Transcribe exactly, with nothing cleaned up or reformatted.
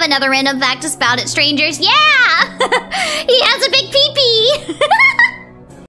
another random fact to spout at strangers. Yeah!